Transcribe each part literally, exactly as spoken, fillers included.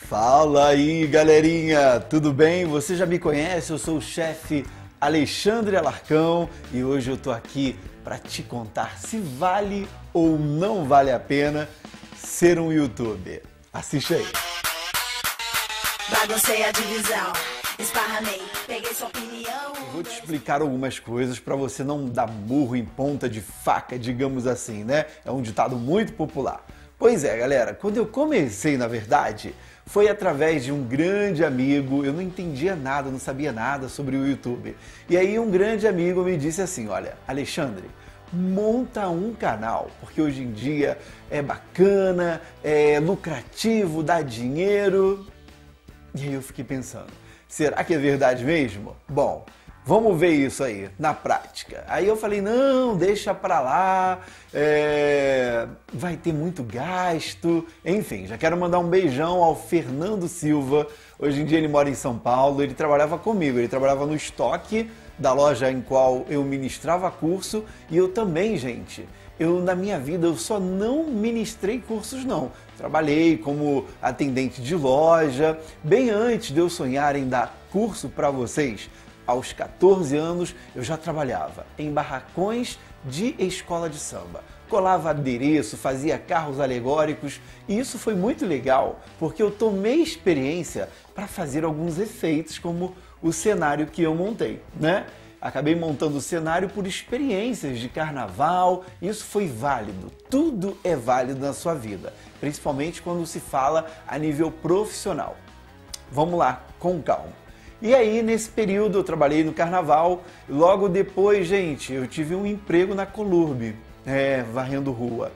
Fala aí, galerinha! Tudo bem? Você já me conhece? Eu sou o chefe Alexandre Alarcão e hoje eu tô aqui para te contar se vale ou não vale a pena ser um youtuber. Assiste aí! Baguncei a divisão, esparramei, peguei sua opinião. Eu vou te explicar algumas coisas para você não dar murro em ponta de faca, digamos assim, né? É um ditado muito popular. Pois é, galera, quando eu comecei, na verdade, foi através de um grande amigo. Eu não entendia nada, não sabia nada sobre o YouTube. E aí um grande amigo me disse assim, olha, Alexandre, monta um canal, porque hoje em dia é bacana, é lucrativo, dá dinheiro. E aí eu fiquei pensando, será que é verdade mesmo? Bom, vamos ver isso aí, na prática. Aí eu falei, não, deixa pra lá, é... vai ter muito gasto. Enfim, já quero mandar um beijão ao Fernando Silva. Hoje em dia ele mora em São Paulo, ele trabalhava comigo, ele trabalhava no estoque da loja em qual eu ministrava curso. E eu também, gente, eu na minha vida eu só não ministrei cursos não. Trabalhei como atendente de loja, bem antes de eu sonhar em dar curso para vocês. Aos quatorze anos eu já trabalhava em barracões de escola de samba. Colava adereço, fazia carros alegóricos e isso foi muito legal porque eu tomei experiência para fazer alguns efeitos como o cenário que eu montei, né? Acabei montando o cenário por experiências de carnaval, isso foi válido. Tudo é válido na sua vida, principalmente quando se fala a nível profissional. Vamos lá, com calma. E aí, nesse período, eu trabalhei no carnaval. Logo depois, gente, eu tive um emprego na Colurb, é, varrendo rua.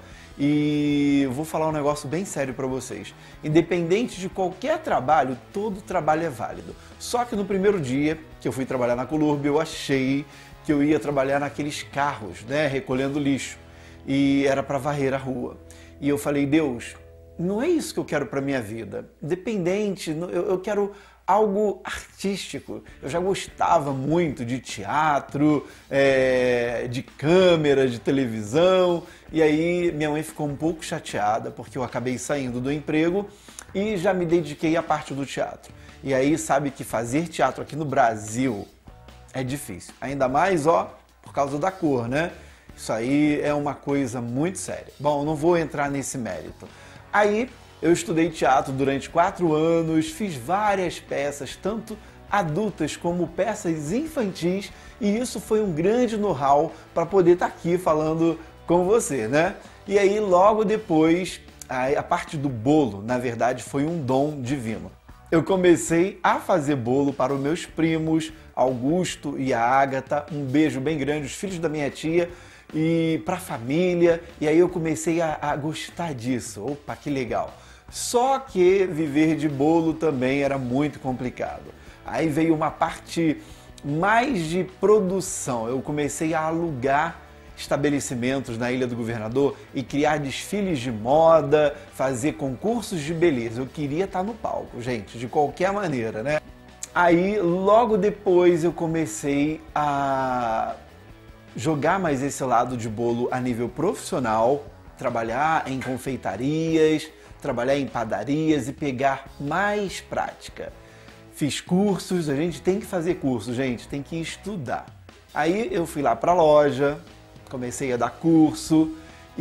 E vou falar um negócio bem sério para vocês. Independente de qualquer trabalho, todo trabalho é válido. Só que no primeiro dia que eu fui trabalhar na Colurb, eu achei que eu ia trabalhar naqueles carros, né, recolhendo lixo. E era para varrer a rua. E eu falei, Deus, não é isso que eu quero para minha vida. Independente, eu, eu quero algo artístico. Eu já gostava muito de teatro, é, de câmera, de televisão. E aí minha mãe ficou um pouco chateada porque eu acabei saindo do emprego e já me dediquei à parte do teatro. E aí sabe que fazer teatro aqui no Brasil é difícil. Ainda mais, ó, por causa da cor, né? Isso aí é uma coisa muito séria. Bom, não vou entrar nesse mérito. Aí eu estudei teatro durante quatro anos, fiz várias peças, tanto adultas como peças infantis, e isso foi um grande know-how para poder estar aqui falando com você, né? E aí logo depois, a parte do bolo, na verdade, foi um dom divino. Eu comecei a fazer bolo para os meus primos, Augusto e a Ágata, um beijo bem grande, os filhos da minha tia, e para a família, e aí eu comecei a, a gostar disso. Opa, que legal! Só que viver de bolo também era muito complicado. Aí veio uma parte mais de produção. Eu comecei a alugar estabelecimentos na Ilha do Governador e criar desfiles de moda, fazer concursos de beleza. Eu queria estar no palco, gente, de qualquer maneira, né? Aí, logo depois, eu comecei a jogar mais esse lado de bolo a nível profissional, trabalhar em confeitarias, trabalhar em padarias e pegar mais prática. Fiz cursos, a gente tem que fazer curso, gente, tem que estudar. Aí eu fui lá para a loja, comecei a dar curso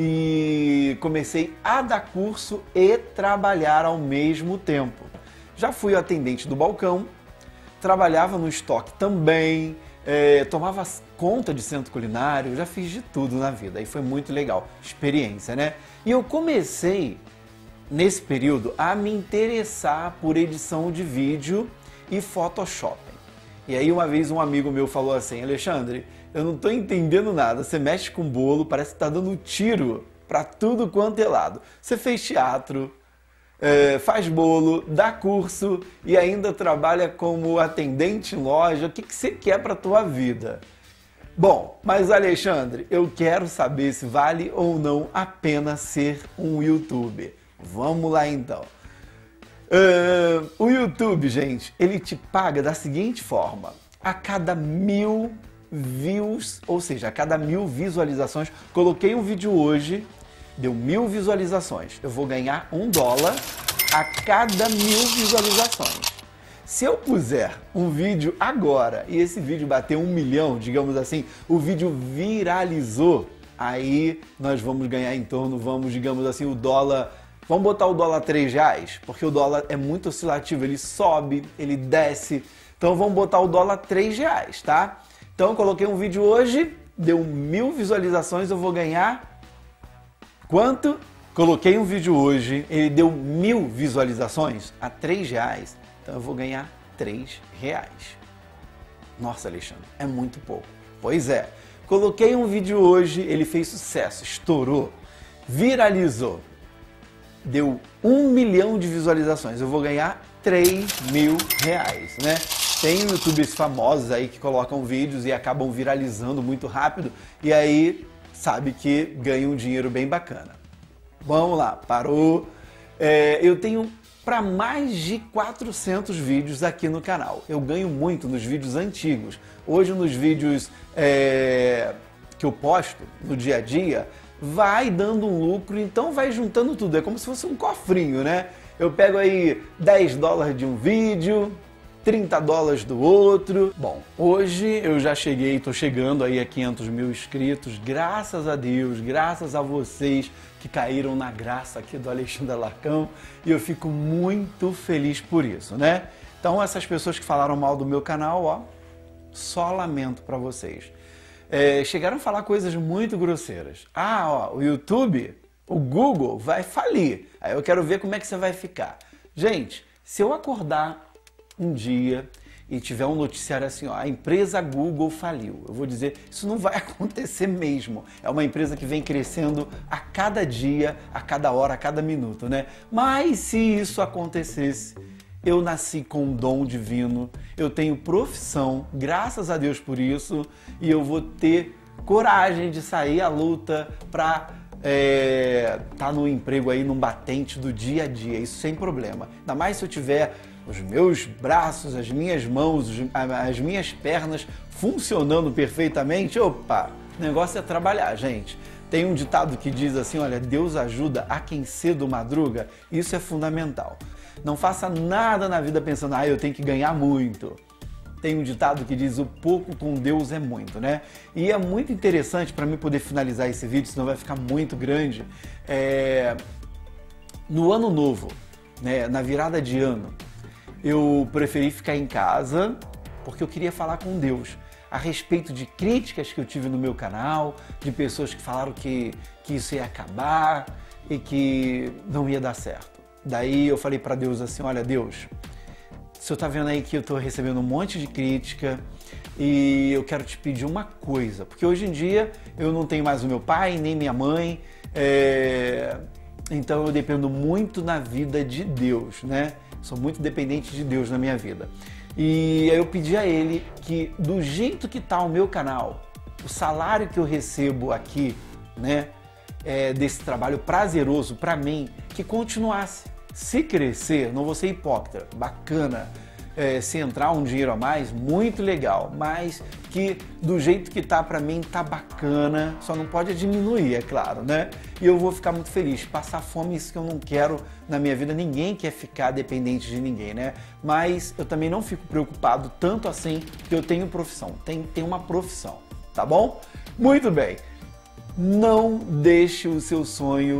e comecei a dar curso e trabalhar ao mesmo tempo. Já fui atendente do balcão, trabalhava no estoque também, é, tomava conta de centro culinário, já fiz de tudo na vida. Aí foi muito legal, experiência, né? E eu comecei nesse período a me interessar por edição de vídeo e Photoshop. E aí uma vez um amigo meu falou assim, Alexandre, eu não tô entendendo nada, você mexe com bolo, parece que tá dando tiro pra tudo quanto é lado. Você fez teatro, é, faz bolo, dá curso e ainda trabalha como atendente em loja, o que, que você quer pra tua vida? Bom, mas Alexandre, eu quero saber se vale ou não a pena ser um youtuber. Vamos lá então. Uh, o YouTube, gente, ele te paga da seguinte forma: a cada mil views, ou seja, a cada mil visualizações, coloquei um vídeo hoje, deu mil visualizações, eu vou ganhar um dólar a cada mil visualizações. Se eu puser um vídeo agora e esse vídeo bater um milhão, digamos assim, o vídeo viralizou, aí nós vamos ganhar em torno, vamos, digamos assim, o dólar... Vamos botar o dólar a três reais, porque o dólar é muito oscilativo, ele sobe, ele desce. Então vamos botar o dólar a três reais, tá? Então eu coloquei um vídeo hoje, deu mil visualizações, eu vou ganhar... Quanto? Coloquei um vídeo hoje, ele deu mil visualizações a três reais. Então eu vou ganhar três reais. Nossa, Alexandre, é muito pouco. Pois é, coloquei um vídeo hoje, ele fez sucesso, estourou, viralizou, deu um milhão de visualizações. Eu vou ganhar três mil reais, né? Tem youtubers famosos aí que colocam vídeos e acabam viralizando muito rápido e aí sabe que ganham um dinheiro bem bacana. Vamos lá, parou. É, eu tenho para mais de quatrocentos vídeos aqui no canal. Eu ganho muito nos vídeos antigos. Hoje nos vídeos é, que eu posto no dia a dia, vai dando um lucro, então vai juntando tudo. É como se fosse um cofrinho, né? Eu pego aí dez dólares de um vídeo, trinta dólares do outro. Bom, hoje eu já cheguei, tô chegando aí a quinhentos mil inscritos, graças a Deus, graças a vocês que caíram na graça aqui do Alexandre Alarcão, e eu fico muito feliz por isso, né? Então essas pessoas que falaram mal do meu canal, ó, só lamento para vocês. É, chegaram a falar coisas muito grosseiras. Ah, ó, o YouTube, o Google vai falir. Aí eu quero ver como é que você vai ficar. Gente, se eu acordar um dia e tiver um noticiário assim, ó, a empresa Google faliu, eu vou dizer, isso não vai acontecer mesmo. É uma empresa que vem crescendo a cada dia, a cada hora, a cada minuto, né? Mas se isso acontecesse, eu nasci com um dom divino, eu tenho profissão, graças a Deus por isso, e eu vou ter coragem de sair à luta para é, tá no emprego aí, num batente do dia a dia, isso sem problema. Ainda mais se eu tiver os meus braços, as minhas mãos, as minhas pernas funcionando perfeitamente. Opa, o negócio é trabalhar, gente. Tem um ditado que diz assim, olha, Deus ajuda a quem cedo madruga. Isso é fundamental. Não faça nada na vida pensando, ah, eu tenho que ganhar muito. Tem um ditado que diz, o pouco com Deus é muito, né? E é muito interessante, para mim poder finalizar esse vídeo, senão vai ficar muito grande, é... no ano novo, né, na virada de ano, eu preferi ficar em casa porque eu queria falar com Deus a respeito de críticas que eu tive no meu canal, de pessoas que falaram que, que isso ia acabar e que não ia dar certo. Daí eu falei para Deus assim, olha Deus, o Senhor tá vendo aí que eu tô recebendo um monte de crítica e eu quero te pedir uma coisa, porque hoje em dia eu não tenho mais o meu pai, nem minha mãe, é... então eu dependo muito na vida de Deus, né? Sou muito dependente de Deus na minha vida. E aí eu pedi a Ele que, do jeito que está o meu canal, o salário que eu recebo aqui, né, é, desse trabalho prazeroso para mim, que continuasse. Se crescer, não vou ser hipócrita, bacana. É, se entrar um dinheiro a mais, muito legal, mas que do jeito que tá para mim tá bacana, só não pode diminuir, é claro, né? E eu vou ficar muito feliz. Passar fome, isso que eu não quero na minha vida, ninguém quer ficar dependente de ninguém, né? Mas eu também não fico preocupado tanto assim, que eu tenho profissão, tem, tem uma profissão, tá bom? Muito bem, não deixe o seu sonho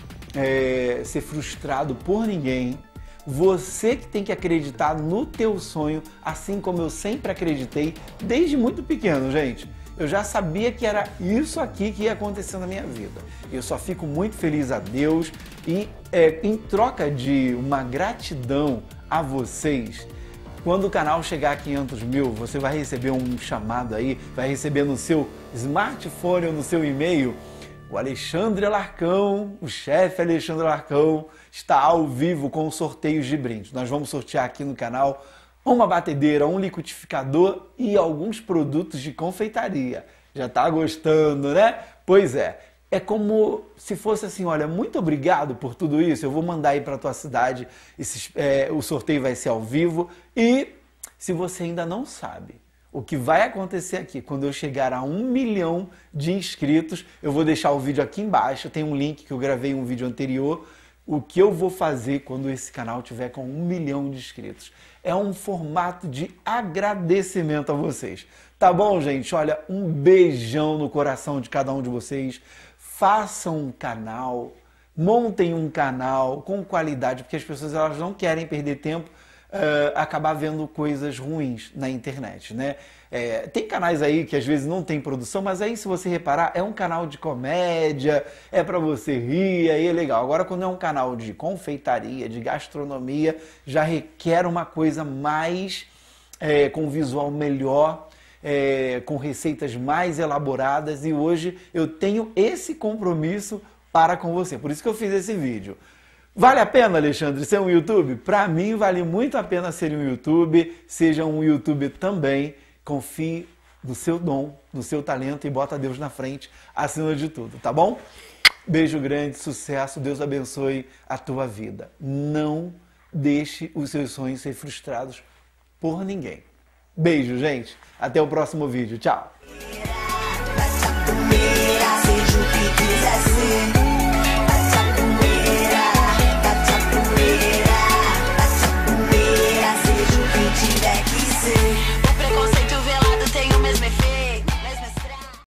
é, ser frustrado por ninguém. Você que tem que acreditar no teu sonho, assim como eu sempre acreditei, desde muito pequeno, gente. Eu já sabia que era isso aqui que ia acontecer na minha vida. Eu só fico muito feliz a Deus e é, em troca de uma gratidão a vocês, quando o canal chegar a quinhentos mil, você vai receber um chamado aí, vai receber no seu smartphone ou no seu e-mail, o Alexandre Alarcão, o chefe Alexandre Alarcão, está ao vivo com sorteios de brindes. Nós vamos sortear aqui no canal uma batedeira, um liquidificador e alguns produtos de confeitaria. Já está gostando, né? Pois é, é como se fosse assim, olha, muito obrigado por tudo isso, eu vou mandar aí para a tua cidade, esses, é, o sorteio vai ser ao vivo e se você ainda não sabe, o que vai acontecer aqui, quando eu chegar a um milhão de inscritos, eu vou deixar o vídeo aqui embaixo, tem um link que eu gravei em um vídeo anterior, o que eu vou fazer quando esse canal tiver com um milhão de inscritos. É um formato de agradecimento a vocês. Tá bom, gente? Olha, um beijão no coração de cada um de vocês. Façam um canal, montem um canal com qualidade, porque as pessoas elas não querem perder tempo Uh, acabar vendo coisas ruins na internet, né? É, tem canais aí que às vezes não tem produção, mas aí se você reparar, é um canal de comédia, é para você rir, aí é legal. Agora quando é um canal de confeitaria, de gastronomia, já requer uma coisa mais, é, com visual melhor, é, com receitas mais elaboradas, e hoje eu tenho esse compromisso para com você, por isso que eu fiz esse vídeo. Vale a pena, Alexandre, ser um YouTube? Para mim, vale muito a pena ser um YouTube. Seja um YouTube também. Confie no seu dom, no seu talento e bota Deus na frente, acima de tudo, tá bom? Beijo grande, sucesso, Deus abençoe a tua vida. Não deixe os seus sonhos ser frustrados por ninguém. Beijo, gente. Até o próximo vídeo. Tchau. Seja o que quiser ser.